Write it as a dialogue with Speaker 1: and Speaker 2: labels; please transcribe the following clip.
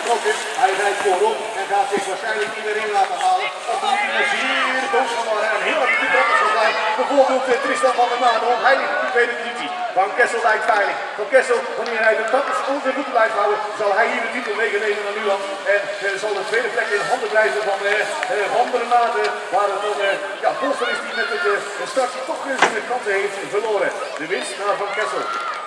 Speaker 1: vertrokken. Hij rijdt voorop en gaat zich waarschijnlijk niet meer in laten halen. Of de iemand hier boos van worden en heel erg de trappers zal zijn. Bijvoorbeeld Tristan van der Maden, hij ligt in de tweede positie. Van Kessel lijkt veilig. Van Kessel, wanneer hij de trappers onder zijn voeten blijft houden, zal hij hier de titel meegenemen naar Nuland. En zal de tweede plek in de handen blijven van Van der Maden. Waar het dan Bolster is die met het straks toch zijn kansen heeft verloren. De winst naar Van Kessel.